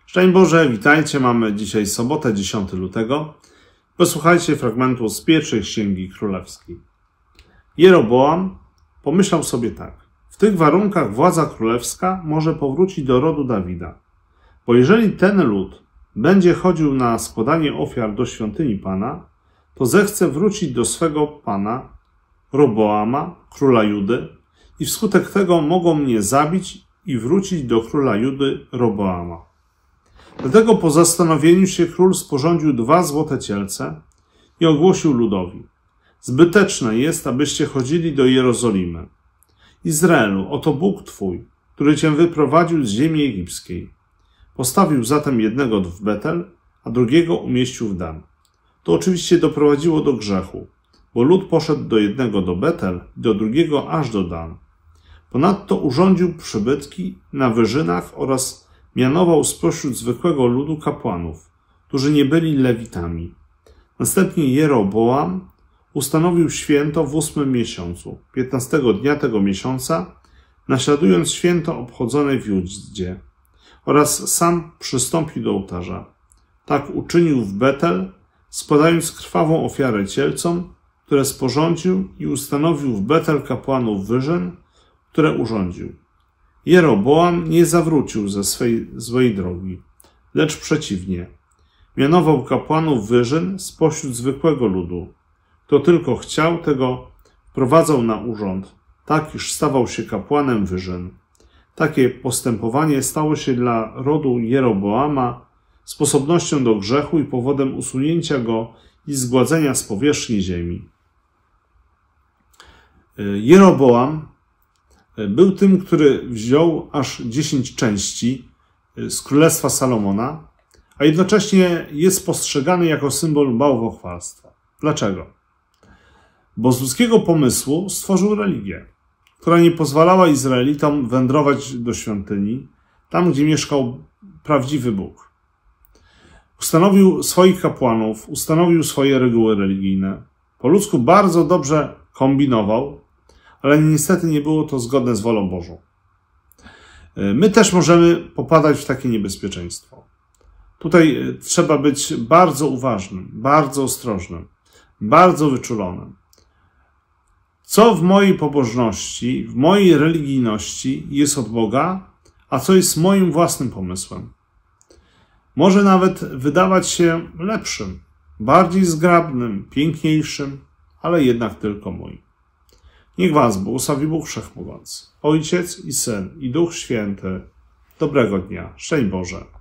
Szczęść Boże, witajcie. Mamy dzisiaj sobotę, 10 lutego. Posłuchajcie fragmentu z pierwszej Księgi Królewskiej. Jeroboam pomyślał sobie tak. W tych warunkach władza królewska może powrócić do rodu Dawida. Bo jeżeli ten lud będzie chodził na składanie ofiar do świątyni Pana, to zechce wrócić do swego pana, Roboama, króla Judy, i wskutek tego mogą mnie zabić i wrócić do króla Judy, Roboama. Dlatego po zastanowieniu się król sporządził 2 złote cielce i ogłosił ludowi: zbyteczne jest, abyście chodzili do Jerozolimy. Izraelu, oto Bóg Twój, który Cię wyprowadził z ziemi egipskiej. Postawił zatem jednego w Betel, a drugiego umieścił w Dan. To oczywiście doprowadziło do grzechu, bo lud poszedł do jednego do Betel, do drugiego aż do Dan. Ponadto urządził przybytki na wyżynach oraz mianował spośród zwykłego ludu kapłanów, którzy nie byli lewitami. Następnie Jeroboam ustanowił święto w 8 miesiącu, 15 dnia tego miesiąca, naśladując święto obchodzone w Judzie, oraz sam przystąpił do ołtarza. Tak uczynił w Betel, składając krwawą ofiarę cielcom, które sporządził, i ustanowił w Betel kapłanów wyżyn, które urządził. Jeroboam nie zawrócił ze swej złej drogi, lecz przeciwnie. Mianował kapłanów wyżyn spośród zwykłego ludu. Kto tylko chciał, tego wprowadzał na urząd, tak iż stawał się kapłanem wyżyn. Takie postępowanie stało się dla rodu Jeroboama sposobnością do grzechu i powodem usunięcia go i zgładzenia z powierzchni ziemi. Jeroboam był tym, który wziął aż 10 części z Królestwa Salomona, a jednocześnie jest postrzegany jako symbol bałwochwalstwa. Dlaczego? Bo z ludzkiego pomysłu stworzył religię, która nie pozwalała Izraelitom wędrować do świątyni, tam gdzie mieszkał prawdziwy Bóg. Ustanowił swoich kapłanów, ustanowił swoje reguły religijne. Po ludzku bardzo dobrze kombinował, ale niestety nie było to zgodne z wolą Bożą. My też możemy popadać w takie niebezpieczeństwo. Tutaj trzeba być bardzo uważnym, bardzo ostrożnym, bardzo wyczulonym. Co w mojej pobożności, w mojej religijności jest od Boga, a co jest moim własnym pomysłem? Może nawet wydawać się lepszym, bardziej zgrabnym, piękniejszym, ale jednak tylko mój. Niech was błogosławi Bóg Wszechmogący, Ojciec i Syn, i Duch Święty. Dobrego dnia. Szczęść Boże.